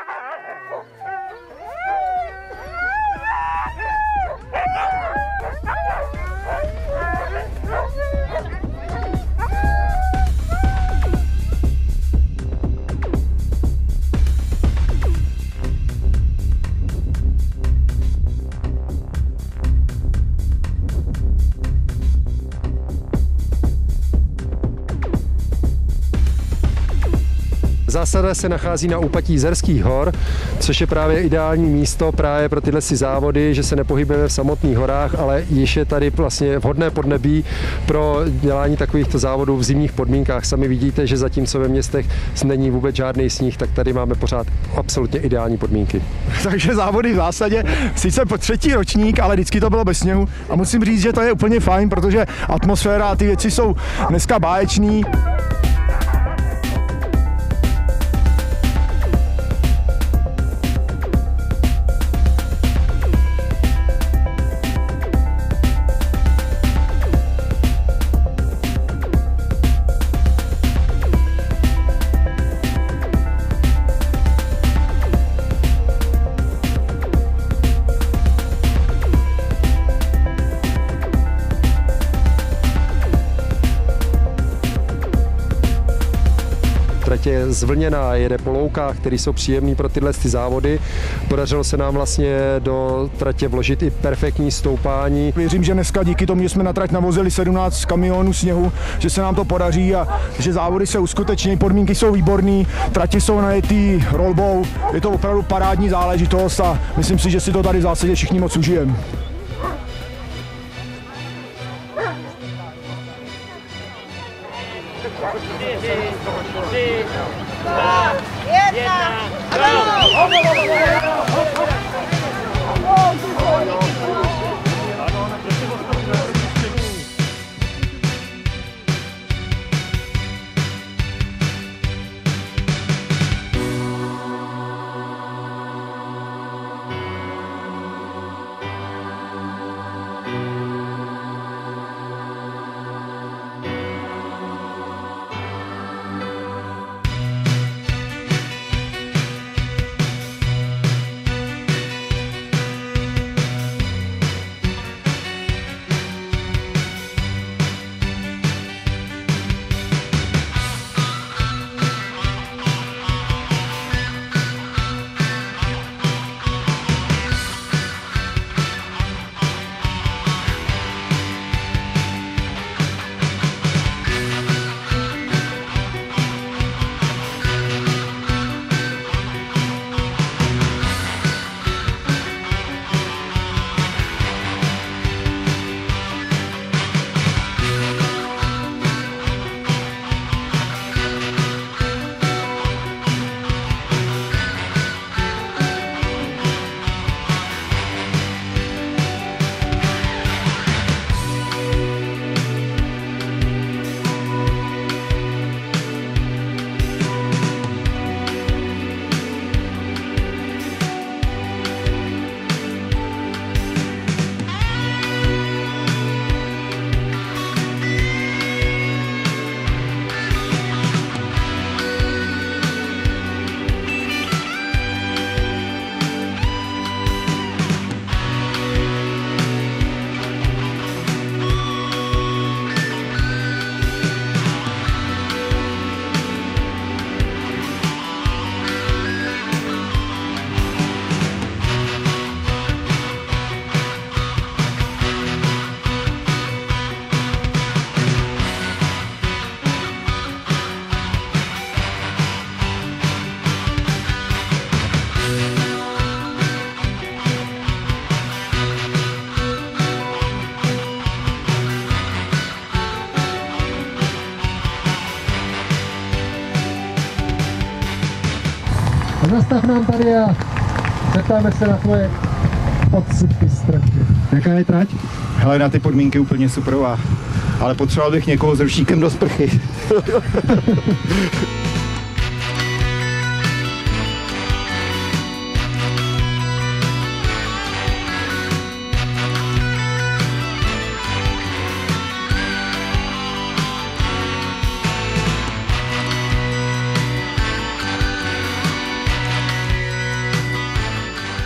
Zásada se nachází na úpatí Zerských hor, což je právě ideální místo právě pro tyhle závody, že se nepohybujeme v samotných horách, ale již je tady vlastně vhodné podnebí pro dělání takovýchto závodů v zimních podmínkách. Sami vidíte, že zatímco ve městech není vůbec žádný sníh, tak tady máme pořád absolutně ideální podmínky. Takže závody v zásadě sice po 3. ročník, ale vždycky to bylo bez sněhu a musím říct, že to je úplně fajn, protože atmosféra a ty věci jsou dneska báječný. Trať je zvlněná, jede po loukách, které jsou příjemné pro tyhle závody. Podařilo se nám vlastně do tratě vložit i perfektní stoupání. Věřím, že dneska díky tomu, že jsme na trať navozili 17 kamionů sněhu, že se nám to podaří a že závody se uskuteční, podmínky jsou výborné, trati jsou najetý rolbou, je to opravdu parádní záležitost a myslím si, že si to tady v zásadě všichni moc užijeme. Zastav nám tady a zeptáme se na tvoje odsudky z tratě. Jaká je trať? Hele, na ty podmínky úplně superová, ale potřeboval bych někoho s rušíkem do sprchy.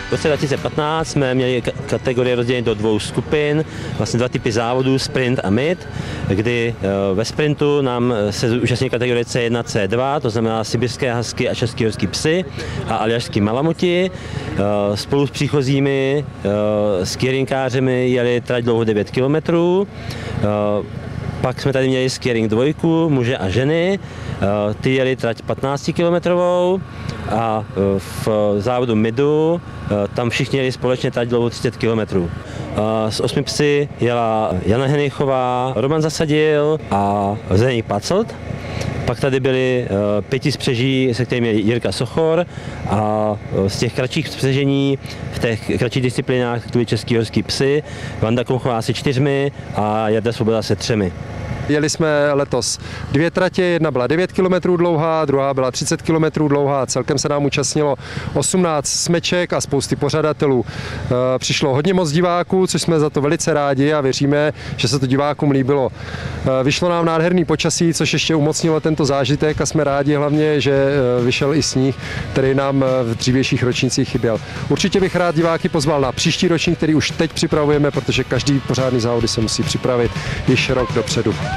V roce 2015 jsme měli kategorie rozdělení do 2 skupin, vlastně 2 typy závodů, sprint a mid, kdy ve sprintu nám se účastní kategorie C1, C2, to znamená sibirské husky a český horský psy a aljašský malamuti. Spolu s příchozími skieringkářemi jeli trať dlouho 9 kilometrů. Pak jsme tady měli skiering 2, muže a ženy, ty jeli trať 15 kilometrovou a v závodu midu tam všichni jeli společně trať dlouho 30 kilometrů. S 8 psy jela Jana Hennichová, Roman Zasadil a Zdeněk Pacelt. Pak tady byli 5 spřeží, se kterými je Jirka Sochor, a z těch kratších spřežení v těch kratších disciplinách byli český horský psy, Vanda Komchová se 4 a Jarda Svoboda se 3. Jeli jsme letos 2 tratě, jedna byla 9 km dlouhá, druhá byla 30 km dlouhá, celkem se nám účastnilo 18 smeček a spousty pořadatelů. Přišlo hodně moc diváků, což jsme za to velice rádi a věříme, že se to divákům líbilo. Vyšlo nám nádherný počasí, což ještě umocnilo tento zážitek a jsme rádi hlavně, že vyšel i sníh, který nám v dřívějších ročnících chyběl. Určitě bych rád diváky pozval na příští ročník, který už teď připravujeme, protože každý pořádný závody se musí připravit již rok dopředu.